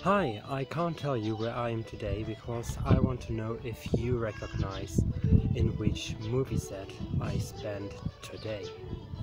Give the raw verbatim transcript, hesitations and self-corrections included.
Hi, I can't tell you where I am today because I want to know if you recognize in which movie set I spent today.